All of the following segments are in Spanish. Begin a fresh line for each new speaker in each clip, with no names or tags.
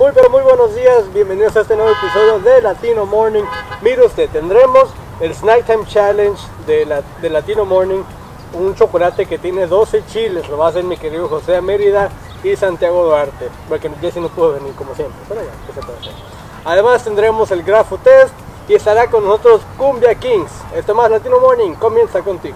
Muy pero muy buenos días, bienvenidos a este nuevo episodio de Latino Morning. Mire usted, tendremos el Snack Time Challenge de Latino Morning, un chocolate que tiene 12 chiles. Lo va a hacer mi querido José Mérida y Santiago Duarte, porque Jesse no pudo venir como siempre, pero ya, ¿qué se puede hacer? Además tendremos el Grafo Test y estará con nosotros Cumbia Kings. Esto más Latino Morning, comienza contigo.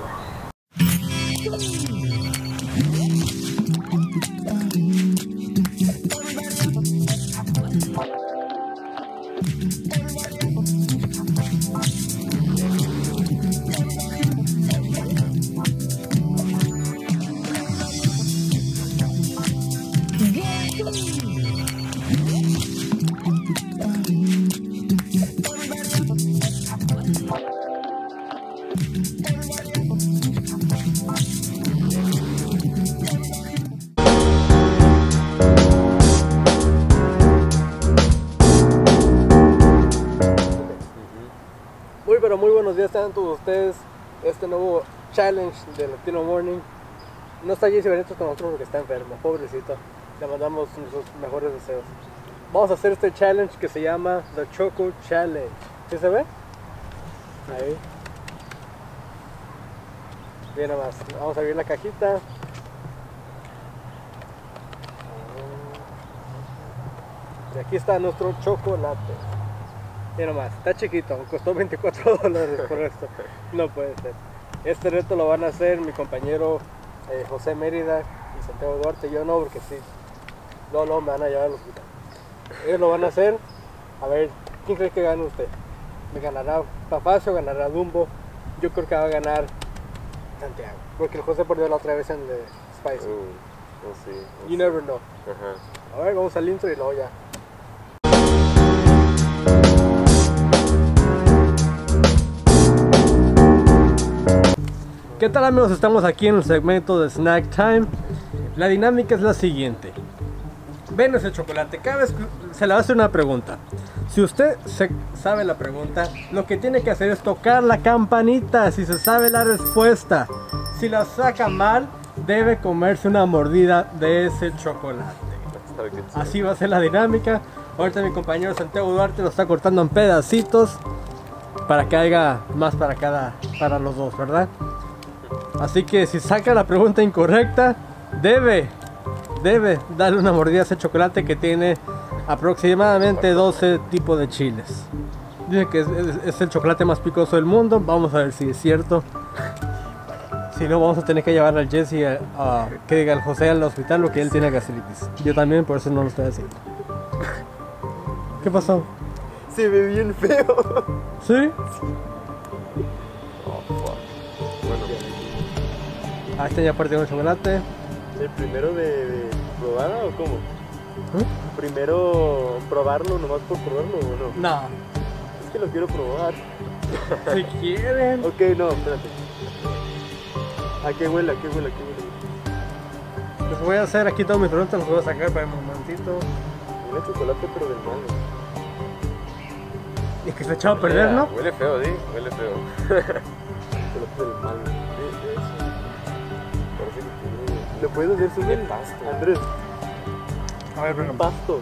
Muy buenos días a todos ustedes. Este nuevo challenge de Latino Morning. No está Jesse Benito con nosotros porque está enfermo, pobrecito. Le mandamos nuestros mejores deseos. Vamos a hacer este challenge que se llama The Choco Challenge. ¿Sí se ve? Ahí. Bien, nada más. Vamos a abrir la cajita. Y aquí está nuestro chocolate. Mira más, está chiquito, costó $24 por esto. No puede ser. Este reto lo van a hacer mi compañero José Mérida y Santiago Duarte. Yo no, porque sí. No, me van a llevar al hospital. Ellos lo van a hacer. A ver, ¿quién cree que gane usted? ¿Me ganará Papacio o ganará Dumbo? Yo creo que va a ganar Santiago, porque el José perdió la otra vez en el Spicy.
No sé.
You never know. A ver, vamos al intro y luego ya. ¿Qué tal, amigos? Estamos aquí en el segmento de Snack Time. La dinámica es la siguiente. Ven ese chocolate, cada vez se le va a hacer una pregunta. Si usted sabe la pregunta, lo que tiene que hacer es tocar la campanita si se sabe la respuesta. Si la saca mal, debe comerse una mordida de ese chocolate. Así va a ser la dinámica. Ahorita mi compañero Santiago Duarte lo está cortando en pedacitos para que haya más para los dos, ¿verdad? Así que si saca la pregunta incorrecta, debe darle una mordida a ese chocolate que tiene aproximadamente 12 tipos de chiles. Dice que es el chocolate más picoso del mundo. Vamos a ver si es cierto. Si no, vamos a tener que llevar al Jesse que diga al José al hospital, porque él tiene gastritis. Yo también, por eso no lo estoy haciendo. ¿Qué pasó?
Se ve bien feo.
¿Sí? Ahí está ya partido el chocolate.
¿El primero de probarla o cómo? ¿Primero probarlo nomás por probarlo o no?
No.
Es que lo quiero probar.
Si quieren.
Ok, no, espérate. ¿A qué huele?
Les voy a hacer aquí todas mis preguntas, las voy a sacar para un momentito.
Huele chocolate pero del malo.
Y es que se ha echado a perder, ¿no?
Huele feo, sí, huele feo. Chocolate del malo. ¿Le puedes hacer su pasto, Andrés?
A ver, pero
pasto.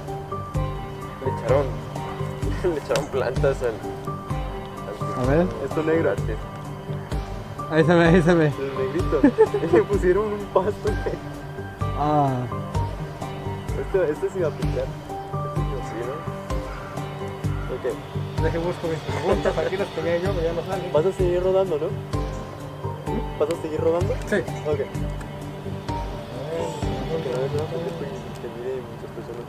Le echaron plantas
a ver.
Esto negro aquí.
Ahí se ve.
El negrito. Le pusieron un pasto. Este se iba a picar. Sí, ¿no? Ok.
Deje busco mis preguntas, aquí las tenía yo, pero ya no salen.
¿Vas a seguir rodando, no? ¿Vas a seguir rodando?
Sí.
Ok. A ver, no, que mire muchas personas.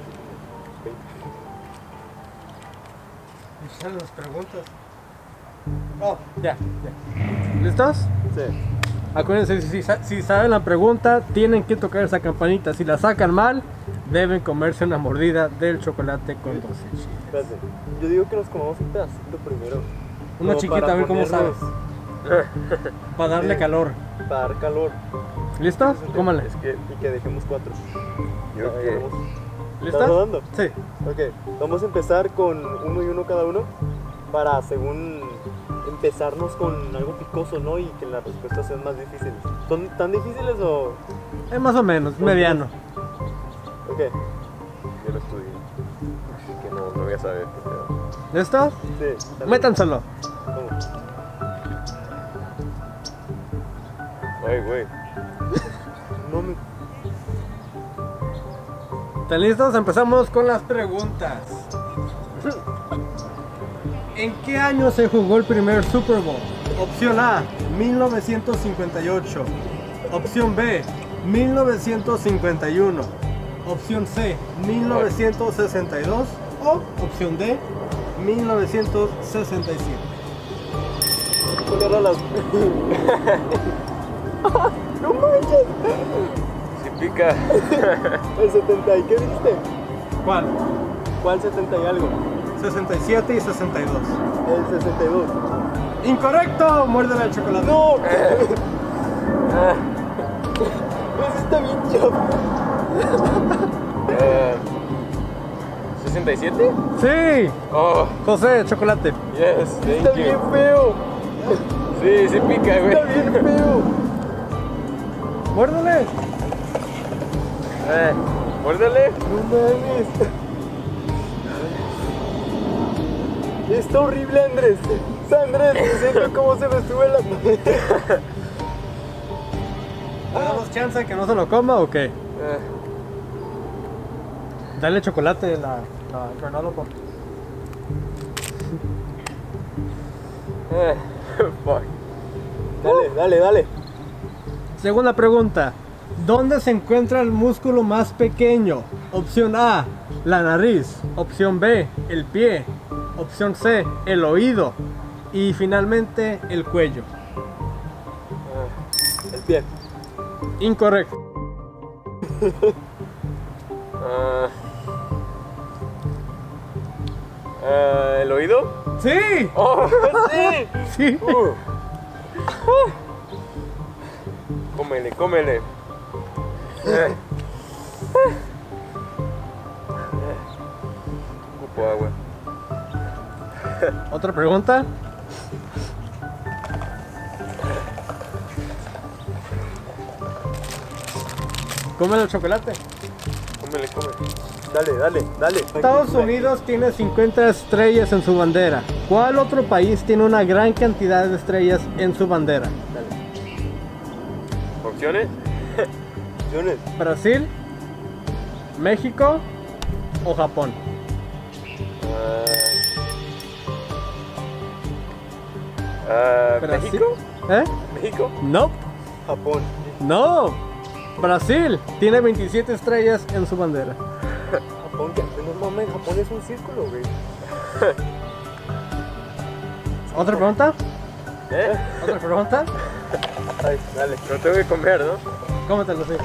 ¿Y salen las preguntas? Oh, ya. ¿Listos?
Sí.
Acuérdense, si saben la pregunta, tienen que tocar esa campanita. Si la sacan mal, deben comerse una mordida del chocolate con 12 chiles.
Espérate, yo digo que nos comamos un pedacito primero.
Una chiquita, a ver cómo sabe. Para darle calor.
Para dar calor.
¿Listo? Cómale.
Y que dejemos 4.
¿Listos?
¿Estás rodando?
Sí.
Ok, vamos a empezar con uno y uno cada uno para según empezarnos con algo picoso, ¿no? Y que las respuestas sean más difíciles. ¿Son tan difíciles o...?
Más o menos, mediano.
Ok. Yo lo estudié.
a saber. qué pedo.
¿Listo?
Sí. dale.
Métanselo.
¿Cómo?
Ay, güey.
No me...
¿Están listos? Empezamos con las preguntas. ¿En qué año se jugó el primer Super Bowl? Opción A, 1958. Opción B, 1951. Opción C, 1962. O opción D, 1967.
¿Cuál era las... ¡No manches!
Sí pica.
El 70 y... ¿Qué dijiste?
¿Cuál?
¿Cuál 70 y algo?
67 y 62.
El 62.
Incorrecto, muérdele el chocolate.
¡No! Eso está bien chafa.
67?
Sí,
Oh,
José, chocolate.
yes,
Está
thank
bien
you.
feo.
Sí, sí pica, güey.
Está bien feo.
Muérdele.
Muérdele.
No mames. Está horrible, Andrés. Andrés, siento cómo se me sube la...
¿Le damos chance de que no se lo coma o qué? Dale chocolate la granola, por
Fuck.
Dale.
Segunda pregunta. ¿Dónde se encuentra el músculo más pequeño? Opción A, la nariz. Opción B, el pie. Opción C, el oído. Y finalmente, el cuello.
El pie.
Incorrecto.
¿El oído?
¡Sí!
Oh,
¡Sí!
¡Sí!
Cómele, cómele. Ocupo agua.
¿Otra pregunta? Come el chocolate.
Cómele, cómele.
Dale.
Estados Unidos tiene 50 estrellas en su bandera. ¿Cuál otro país tiene una gran cantidad de estrellas en su bandera?
Dale.
¿Opciones?
Opciones.
¿Brasil, México o Japón? Brasil.
¿México?
¿Eh?
¿México?
No,
Japón.
no. Brasil tiene 27 estrellas en su bandera.
Japón, que no mames, Japón es un círculo, güey.
¿Otra pregunta?
¿Eh?
¿Otra pregunta?
Ay, dale.
Lo tengo que comer, ¿no?
Cómetelo, sí.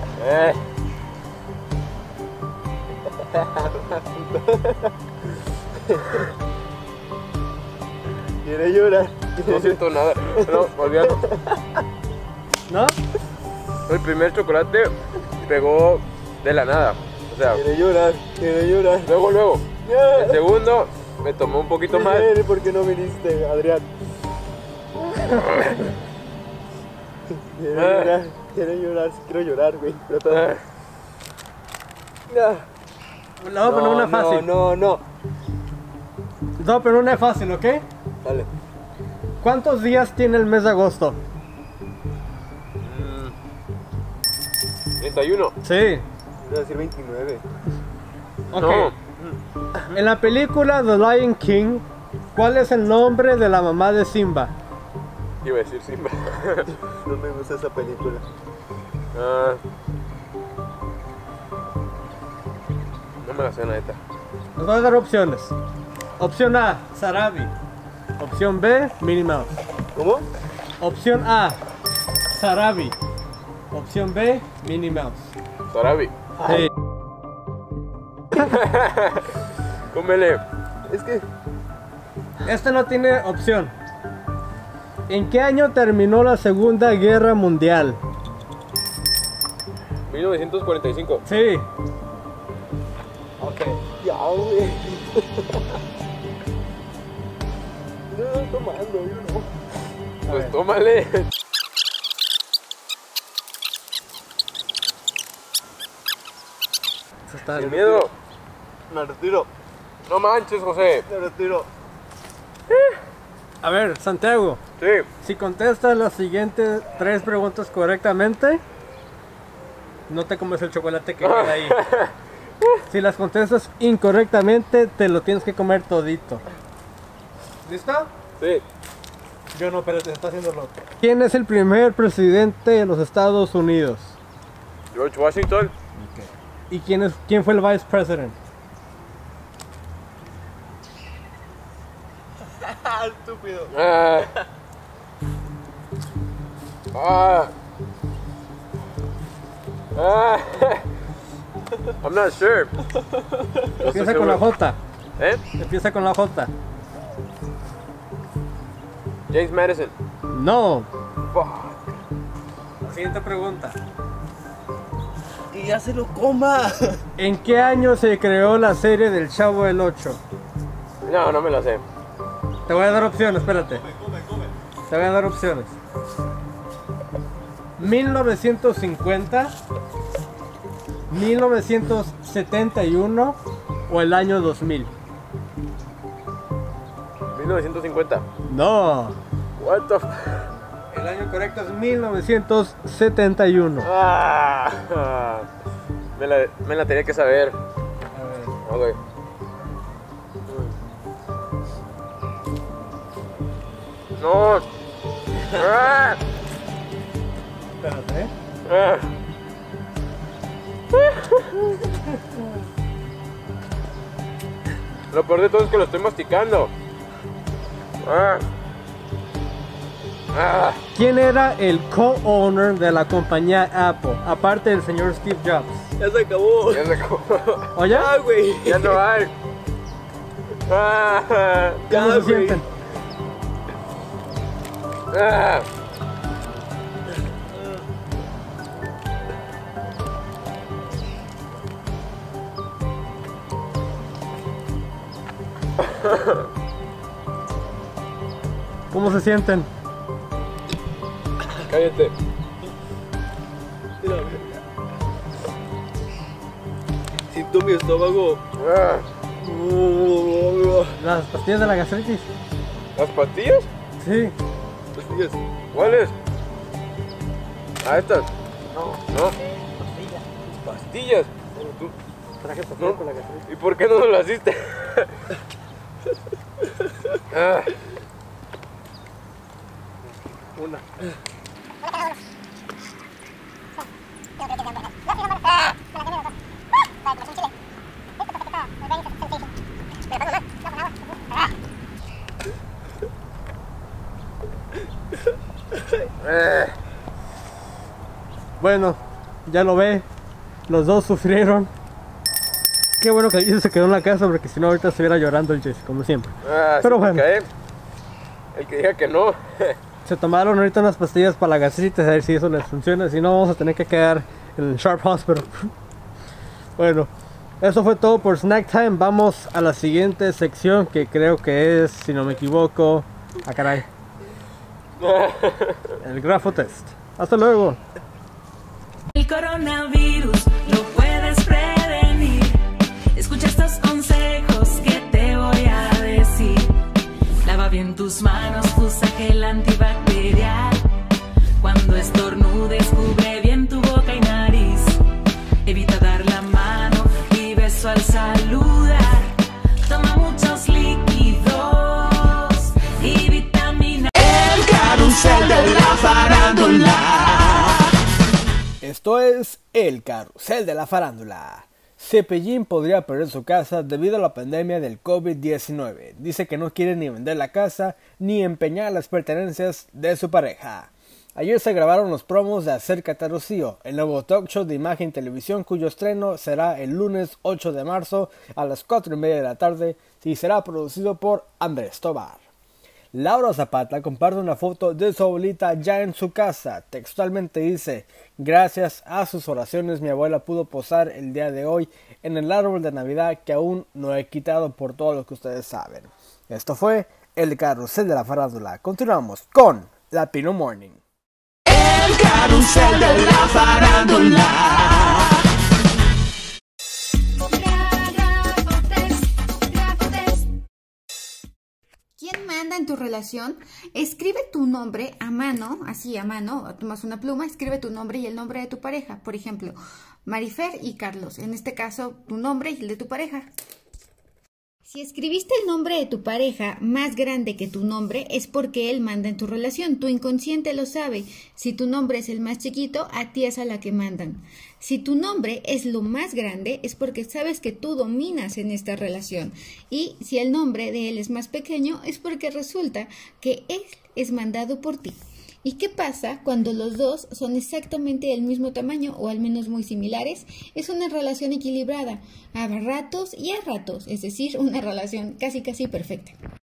Quiere llorar.
No siento nada. No, olvídalo.
¿No?
El primer chocolate pegó de la nada. O sea,
Quiere llorar.
luego. El segundo me tomó un poquito más.
¿Por qué no viniste, Adrián? Quiere llorar, sí quiero llorar, güey. Pero todo...
Le voy a poner una fácil.
No.
Le voy a poner una fácil, ¿ok?
Dale.
¿Cuántos días tiene el mes de agosto?
31.
Sí.
Voy a decir 29.
Ok.
No.
En la película The Lion King, ¿cuál es el nombre de la mamá de Simba?
Iba a decir Simba.
No me gusta esa película.
No me la sé, neta.
Les voy a dar opciones. Opción A, Sarabi. Opción B, Minnie Mouse.
¿Cómo?
Opción A, Sarabi. Opción B, Minnie Mouse.
Sarabi.
Sí.
Cómele.
Es que...
Este no tiene opción. ¿En qué año terminó la Segunda Guerra Mundial?
1945.
Sí.
Ok. Ya, güey. No, tomando, yo no.
Pues tómale.
Se está-
Sin miedo.
Me retiro.
No manches, José.
Me retiro.
A ver, Santiago,
Sí.
si contestas las siguientes 3 preguntas correctamente, no te comes el chocolate que queda ahí. Si las contestas incorrectamente, te lo tienes que comer todito. ¿Listo?
Sí.
Yo no, pero te está haciendo loco. ¿Quién es el primer presidente de los Estados Unidos?
George Washington.
¿Y quién fue el vice president?
Estúpido.
Ah. Ah. Ah. I'm not sure. No estoy
Empieza con la
seguro.
J.
¿Eh?
Empieza con la J.
James Madison.
No.
Fuck.
La siguiente pregunta.
Que ya se lo coma.
¿En qué año se creó la serie del Chavo del 8?
No, no me lo sé.
Te voy a dar opciones, espérate. Te voy a dar opciones. 1950, 1971 o el año 2000.
1950.
No.
What the f...
El año correcto es 1971.
Ah. Me la tenía que saber.
A ver.
Ok. No. Ah.
Espérate, ¿eh?
Ah. Lo peor de todo es que lo estoy masticando. Ah. Ah.
¿Quién era el co-owner de la compañía Apple? Aparte del señor Steve Jobs.
Ya se acabó.
Ya se acabó.
¿Oye?
Ah, güey.
Ya no hay. Ah.
¿Cómo
Ya,
se
güey.
sienten?
Ah.
¿Cómo se sienten?
Cállate.
Mira, mira. Siento mi estómago.
Ah.
¿Las pastillas de la gastritis?
¿Las pastillas?
Sí.
Pastillas.
¿Cuáles? Ah, estas. No. Pastillas. ¿Tú?
Traje
No.
pastillas con la gastritis.
¿Y por qué no nos las diste? Ah.
Una. Bueno, ya lo ve. Los dos sufrieron. Qué bueno que Jesse se quedó en la casa porque si no ahorita estuviera llorando el Jesse, como siempre.
Ah,
Pero
sí,
bueno.
cae. El que diga que no.
Se tomaron ahorita unas pastillas para la gastritis a ver si eso les funciona. Si no, vamos a tener que quedar en el Sharp Hospital. Bueno, eso fue todo por Snack Time. Vamos a la siguiente sección que creo que es, si no me equivoco, caray, el Grafo Test. Hasta luego.
El coronavirus lo puedes prevenir. Escucha estos consejos que te voy a decir. Lava bien tus manos, usa gel antibacterial. Cuando estornudes, cubre bien tu boca y nariz. Evita dar la mano y beso al saludar. Toma muchos líquidos y vitamina. El carrusel de la farándula.
Esto es el Carrusel de la Farándula. Cepillín podría perder su casa debido a la pandemia del COVID-19. Dice que no quiere ni vender la casa ni empeñar las pertenencias de su pareja. Ayer se grabaron los promos de Acércate a Rocío, el nuevo talk show de Imagen Televisión cuyo estreno será el lunes 8 de marzo a las 4:30 de la tarde y será producido por Andrés Tobar. Laura Zapata comparte una foto de su abuelita ya en su casa. Textualmente dice: gracias a sus oraciones mi abuela pudo posar el día de hoy en el árbol de Navidad que aún no he quitado por todo lo que ustedes saben. Esto fue el Carrusel de la Farándula. Continuamos con Latino Morning.
El carrusel de la farándula.
relación, escribe tu nombre a mano, así a mano, tomas una pluma, escribe tu nombre y el nombre de tu pareja. Por ejemplo, Marifer y Carlos. En este caso, tu nombre y el de tu pareja. Si escribiste el nombre de tu pareja más grande que tu nombre, es porque él manda en tu relación. Tu inconsciente lo sabe. Si tu nombre es el más chiquito, a ti es a la que mandan. Si tu nombre es lo más grande, es porque sabes que tú dominas en esta relación. Y si el nombre de él es más pequeño, es porque resulta que él es mandado por ti. ¿Y qué pasa cuando los dos son exactamente del mismo tamaño o al menos muy similares? Es una relación equilibrada, a ratos y a ratos, es decir, una relación casi perfecta.